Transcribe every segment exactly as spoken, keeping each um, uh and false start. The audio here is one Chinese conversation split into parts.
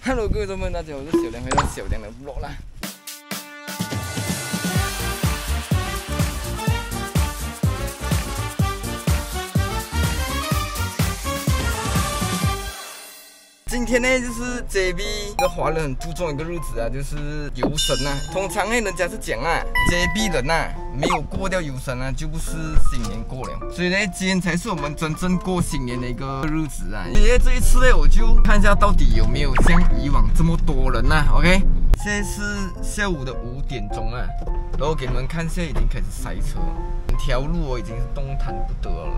Hello， 各位朋友们，大家好，我是小梁，回到小梁的 vlog 啦。今天呢，就是 J B 一个华人很注重一个日子啊，就是游神啊。通常呢，人家是讲啊 ，J B 人啊，没有过掉游神啊，就不是新年过了。所以呢，今天才是我们真正过新年的一个日子啊。因为这一次呢，我就看一下到底有没有像以往这么多人啊。OK， 现在是下午的五点钟啊，然后给你们看，现在已经开始塞车，整条路哦已经是动弹不得了。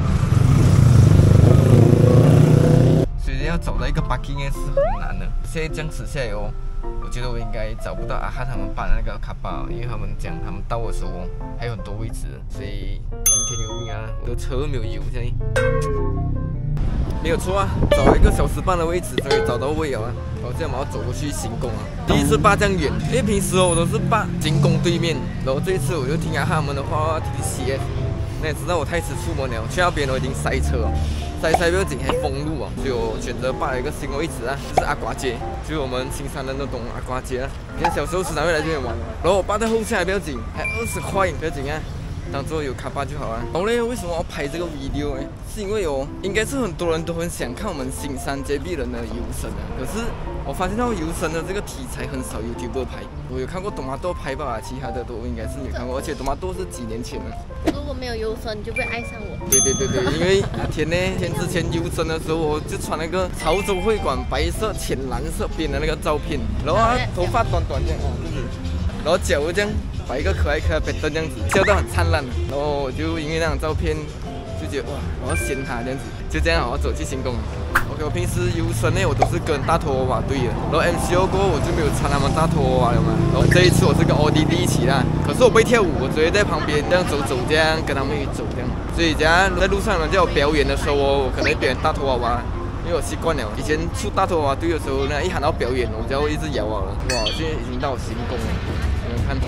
所以要找到一个 parking 是很难的。现在这样子下来哦，我觉得我应该找不到阿哈他们办那个卡巴，因为他们讲他们到的时候哦还有很多位置，所以听天由命啊，我的车没有油这里。没有错啊，找了一个小时半的位置，终于找到位了啊。然后现在我们要走过去行宫啊，第一次霸这样远，因为平时哦我都是霸行宫对面，然后这一次我就听阿哈他们的话，提 C F。 那也知道我太迟出门了，去那边我已经塞车了，塞塞不要紧还封路啊，所以我选择霸了一个新位置啊，就是阿瓜街，就是我们新山人都懂阿瓜街啊。你看小时候时常会来这边玩，然后我霸在后下还不要紧，还二十块不要紧啊，当做有卡巴就好了。然后呢，为什么要拍这个 video 呢？是因为哦，应该是很多人都很想看我们新山 J B 人的游神啊，可是我发现到游神的这个题材很少 YouTuber 拍，我有看过董马豆拍吧，其他的都应该是没看过，而且董马豆是几年前的。 如果没有游神，你就会爱上我。 对对对对，因为天呢，天之前游神的时候，我就穿那个潮州会馆白色浅蓝色边的那个照片，然后他头发短短这样啊，是不是？然后脚这样摆一个可爱可爱板凳这样子，笑得很灿烂。然后我就因为那张照片，就觉得哇，我要掀他这样子，就这样我要走去行宫。OK， 我平时游神呢，我都是跟大头娃娃队的，然后 M C O 过后我就没有参他们大头娃娃了嘛。然后这一次我是跟奥迪弟一起啦，可是我不会跳舞，我只会在旁边这样走走，这样跟他们一起走这样。所以假如在路上人叫我表演的时候哦，我可能会表演大头娃娃，因为我习惯了。以前出大头娃娃队的时候呢，一喊到表演，我就要一直摇啊了。哇，现在已经到行宫了，你们看。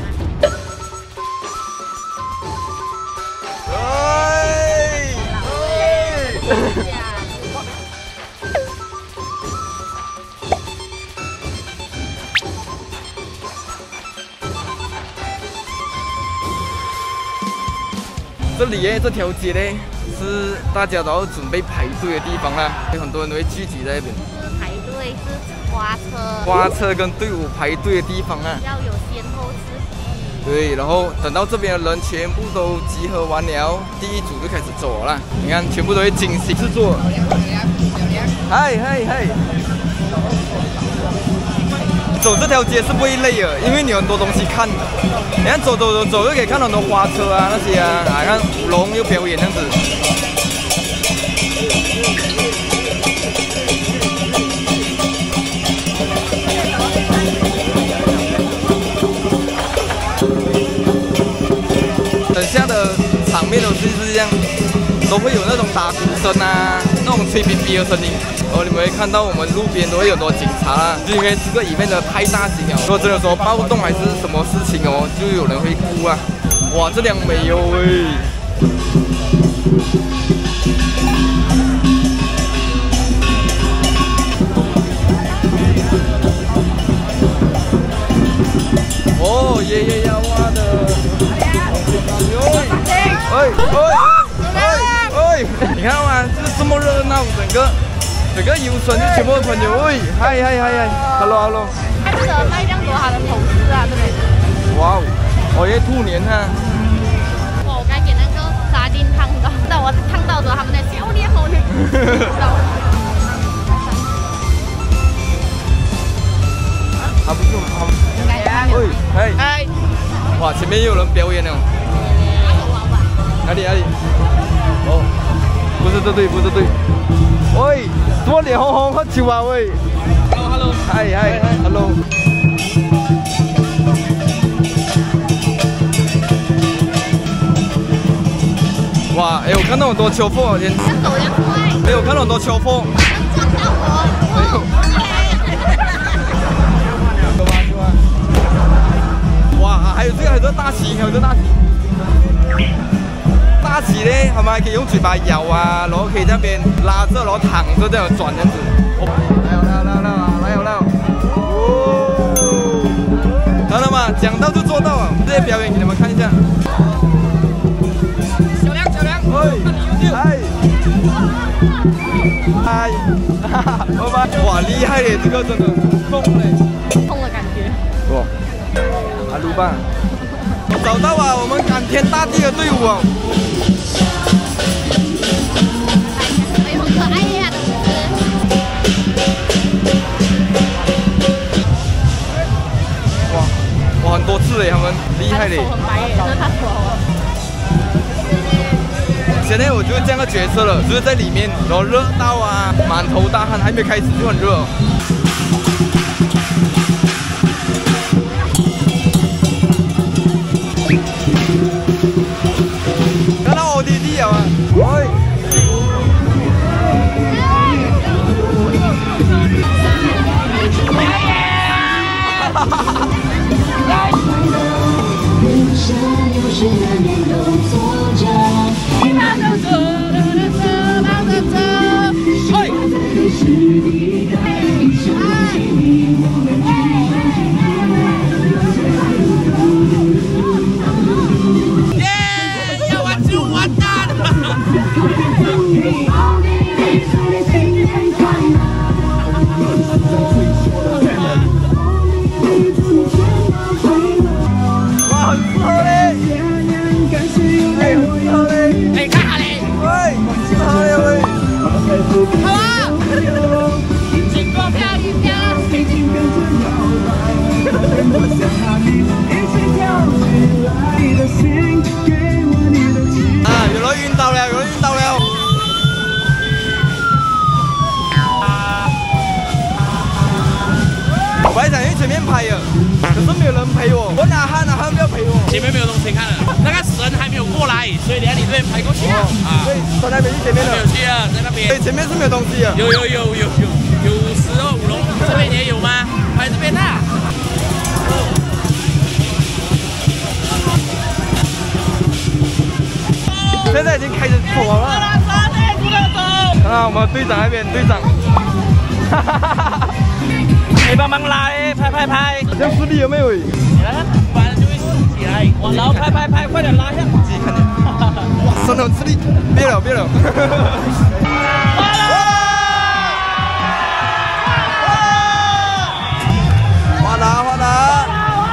哎哎。 这里耶，这条街呢是大家都要准备排队的地方啦，有很多人都会聚集在那边。 排队是花车， 花车跟队伍排队的地方啊， 要有先后次序。对， 然后等到这边的人全部都集合完了，第一组就开始走了。你看，全部都会精心制作。嗨嗨嗨！走这条街是不会累的，因为你有很多东西看的。你看走走走走，就可以看到很多花车啊那些啊，啊看舞龙又表演这样子。等下的场面都是这样，都会有那种打鼓声啊，那种吹哔哔的声音。 然后你们会看到我们路边都会有很多警察啊，就因为这个里面的太大型了。如果真的说暴动还是什么事情哦，就有人会哭啊。哇，这辆美优哎！哦，爷爷要挖的。哎哎哎哎！你看嘛，就是这么热闹，整个。 整个游神就全部的朋友，喂，嗨嗨嗨嗨 ，hello hello。 他这个卖这样多他的投资啊，这边。哇哦， 我也兔年啊。 哇，我刚给那个沙丁烫到，但我烫到的他们在笑脸好脸。 啊，不是他们。喂，嗨。嗨。哇，前面又有人表演了。哪里哪里？哦，不是这队，不是这队。 喂，怎么脸红红喝酒啊？喂 ，hello hello， 嗨嗨 hello。哇，哎，我看到很多秋风，天。走得快。没有看到很多秋风。撞到我。没有。走吧走吧。哇，还有这个，还有这个大旗，还有这个大旗。大旗呢，他们还可以用嘴巴咬啊，然后可以在那边拉着，然后躺着这样转这样子。哦，来了来了来了来了来了！ 讲到就做到啊！这些表演给你们看一下。小梁，小梁，喂，嗨，嗨，哈哈，拜拜！哇，厉害耶，这个真的痛嘞， 痛的感觉。 哇，阿鲁棒，找到啊，我们感天大地的队伍啊！ 哎，很可爱呀，的舞姿。 哇，哇，很多次嘞，他们厉害嘞。 手很白耶，真的太丑了。 现在我就是这样的角色了，就是在里面，然后热到啊，满头大汗，还没开始就很热。看到我弟弟了吗？喂！哈哈哈哈！我本来想去前面拍的，可是没有人陪我。我哪汉哪汉不要陪我。 前面没有东西看了，那个神还没有过来，所以你要你这边拍过去啊。啊， 对，神还没去前面的。 没有去啊，在那边。 对，前面是没有东西的。 有有有有有有十二五龙，这边也有吗？拍这边啦。 现在已经开始跑了。啊，我们队长那边，队长。哈哈哈哈。 你帮忙拉嘞，拍拍拍， 这样视力有没有？ 你来，完了就会死起来。哇，然后拍拍拍，快点拉下。 自己看见。哇，真的视力，别了别了。哗啦哗啦。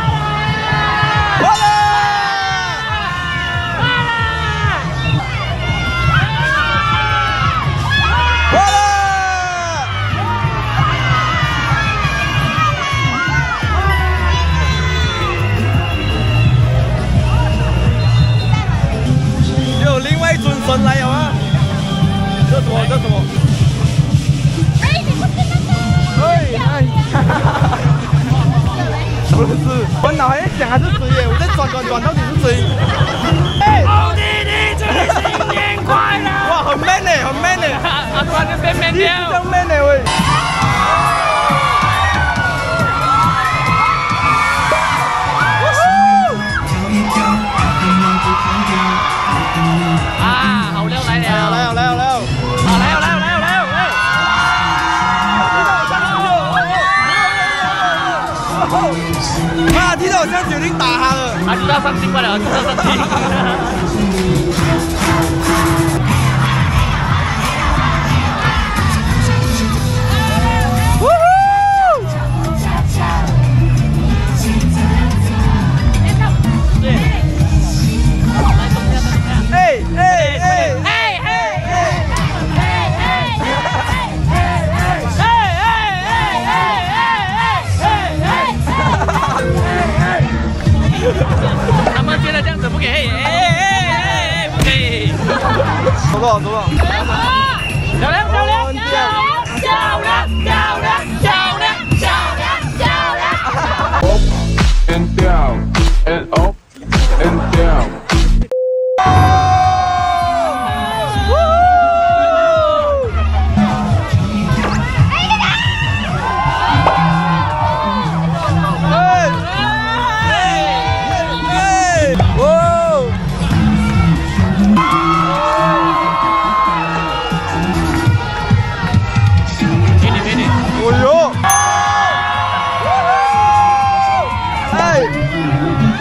神来了啊！这什么？这什么？哎，你不是那个？哎哎，哈哈哈哈！不是，我脑海在想还是谁耶？我在转转转，到底是谁？哎，奥弟弟，祝你新年快乐！哇，很 man 呢，很 man 呢！啊，突然就变 man 掉，这样 man 呢喂！啊！听到我像决定打他了， 他知道上镜不了，知道上镜。 哎哎哎！ 他们觉得这样子不给，哎哎哎哎，不可以。 走了走了。 漂亮漂亮漂亮漂亮漂亮漂亮漂亮。Up and down and up and down。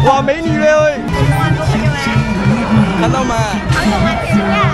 哇，美女嘞喂！看到吗？ 朋友们点赞。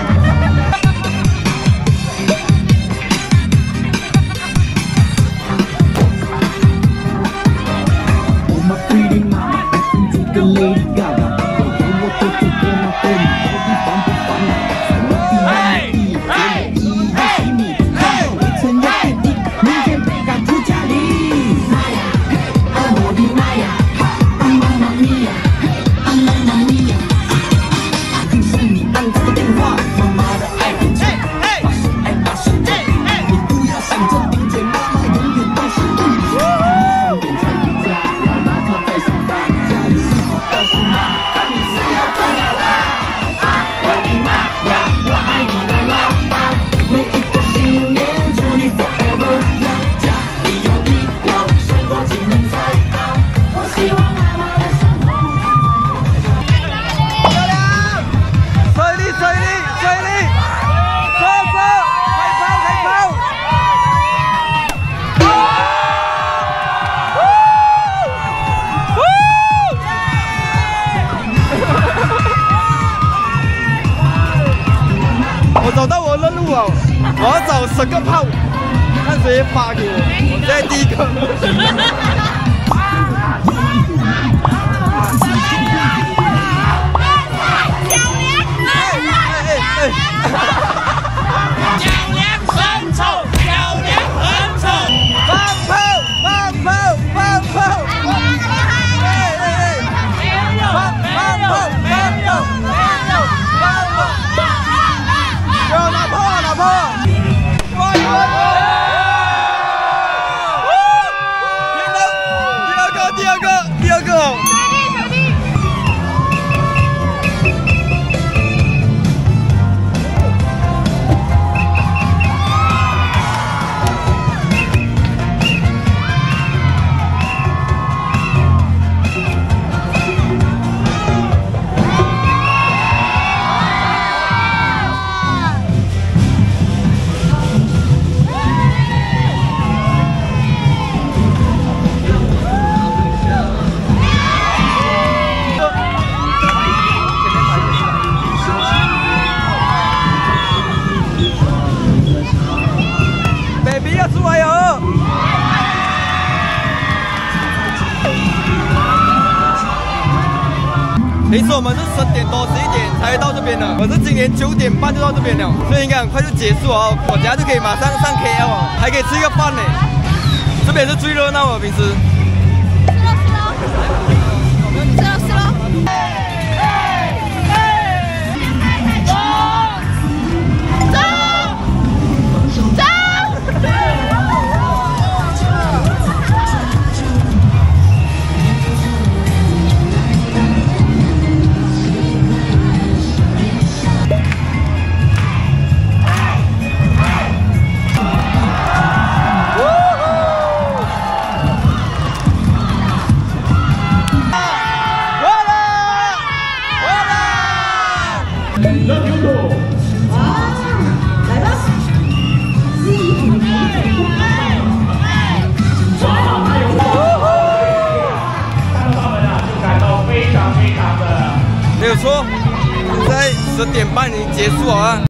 我找到我的任务了，我要找十个炮，看谁发给我。我现在第一个。 小梁很丑，小梁很丑。 放炮，放炮，放炮！哎哎哎！放放炮，放炮，放炮！有拿炮啊，拿炮啊！哇！平等，第二个，第二个，第二个。baby 要出来哦！平时我们是十点多、十一点才到这边的，可是今年九点半就到这边了，所以应该很快就结束哦。我等下就可以马上上 K L 哦，还可以吃一个饭呢。这边是最热闹的，平时。 是咯是咯。是咯是咯。 没有错，现在十点半已经结束了啊。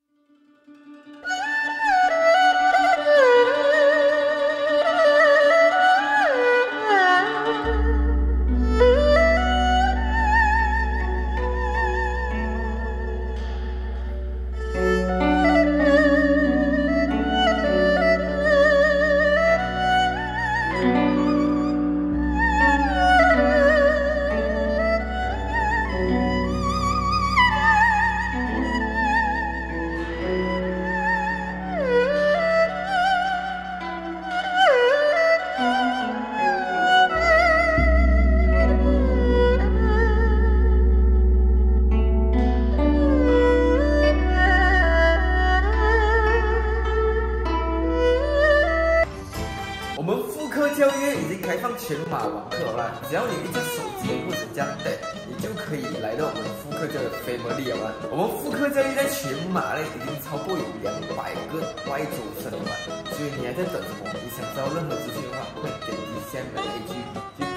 我们复课教育已经开放全马网课了啦，只要你一架手机或者加 Tab， 你就可以来到我们复课教育的 Family 了啦。我们复课教育在全马呢已经超过有两百个外州生了嘛，所以你还在等什么？你想知道任何资讯的话，快点击下面的 A G。